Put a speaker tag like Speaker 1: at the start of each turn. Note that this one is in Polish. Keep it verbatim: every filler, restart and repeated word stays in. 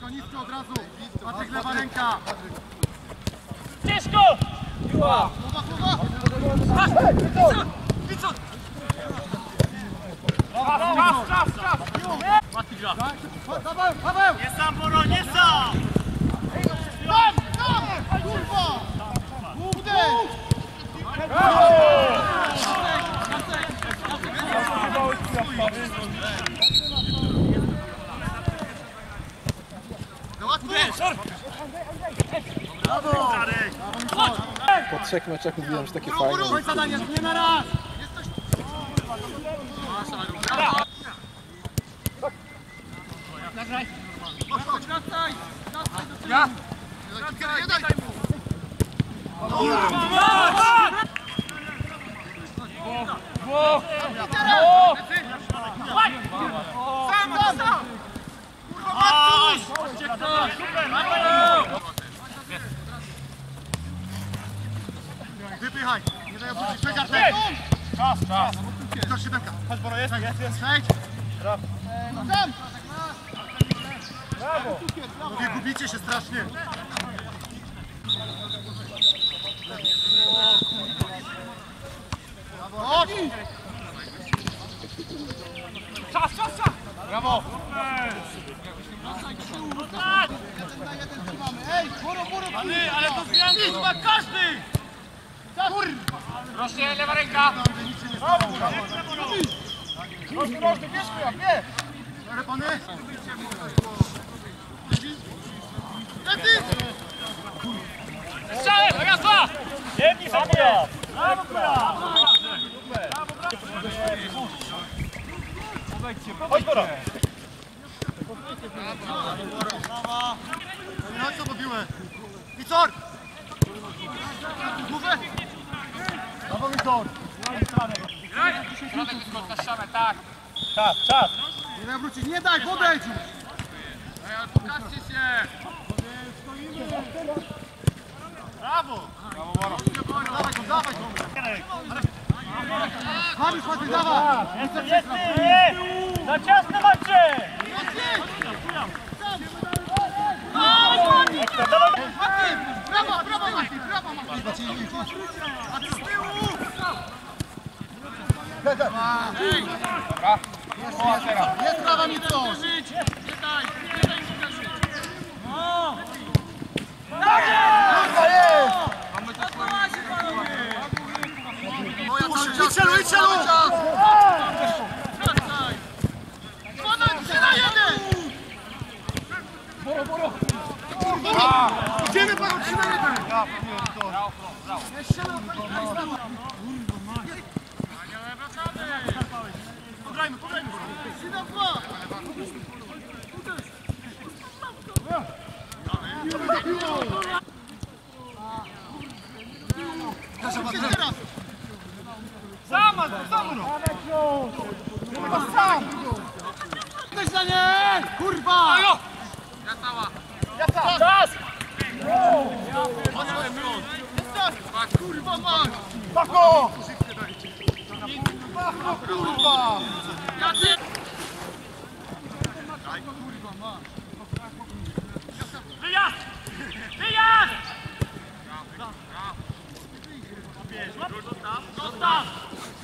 Speaker 1: nisko od razu. Patryk, lewa ręka.
Speaker 2: Ciężko!
Speaker 1: Głowa, głowa.
Speaker 2: Wicot! Czas, czas, czas! Łatwy gra.
Speaker 1: Paweł, Paweł!
Speaker 2: Nie sam, Boro, nie sam!
Speaker 1: Tam, tam! Kurwa! Uderz!
Speaker 3: Po trzech meczach mówiłem, że takie fajne.
Speaker 1: Chodź zadanie, nie na raz!
Speaker 2: Nagraj!
Speaker 1: Chodź, chodź, wracaj!
Speaker 2: Ja!
Speaker 1: Nie daj mu!
Speaker 2: Dwóch!
Speaker 1: Sam, sam, sam! Wypychaj! Nie daj obrócić, przegarz!
Speaker 2: Czas, czas!
Speaker 1: To siódemka!
Speaker 2: Chodź, Boro, jest, jest, jest!
Speaker 1: Przejdź!
Speaker 2: Brawo!
Speaker 1: Sam!
Speaker 2: Brawo!
Speaker 1: No nie gubicie się strasznie! Chodź!
Speaker 2: Czas, czas, czas!
Speaker 1: Brawo!
Speaker 2: Jeden na jeden trzymamy! Ej, buru, buru, ale, ale to zmiany chyba każdy!
Speaker 1: Kurwa!
Speaker 2: Proszę, lewa ręka!
Speaker 1: Brawo!
Speaker 2: Rożny, rożny, bierz chyba, bierz!
Speaker 1: Dobra, pany! Lecy!
Speaker 2: Strzałem, raz, dwa! Jedni za mnie! Brawo, Bora! Chodź, Bora!
Speaker 1: Brawa! Nie chodź co pobiłę! Wicor! Głowę! Brawo, Wicor!
Speaker 2: Środek skok na ścianę, tak! Czas, czas!
Speaker 1: Nie daj wrócić, nie daj, podejdź!
Speaker 2: Ej, ale pokażcie się!
Speaker 1: Brawo! Brawo, Boro! Dawaj go, dawaj go! Mariusz, Patryk, dawaj!
Speaker 2: Jestem, jestem! Za ciasne macie!
Speaker 1: Patryk! Brawo, brawo, Matej, brawo, Matej! A ty z tyłu! Ej!
Speaker 2: Dobra. O, teraz.
Speaker 1: Jest prawa mi co! I celu, i celu! trzy na jeden!
Speaker 2: Boro, Boro!
Speaker 1: Idziemy panu trzy na jeden!
Speaker 2: Brawo, brawo, brawo!
Speaker 1: Pograjmy, pograjmy! trzy na dwa! Teraz!
Speaker 2: Sama, sama!
Speaker 1: Sam! Też za nie! Kurwa!
Speaker 2: Ja cała! Ja cała! Czas!
Speaker 1: Kurwa mać!
Speaker 2: Bako!
Speaker 1: Bako, kurwa!
Speaker 2: Ja ty!
Speaker 1: Kurwa mać!
Speaker 2: Wyjazd! Wyjazd! Zostaw! Zostaw!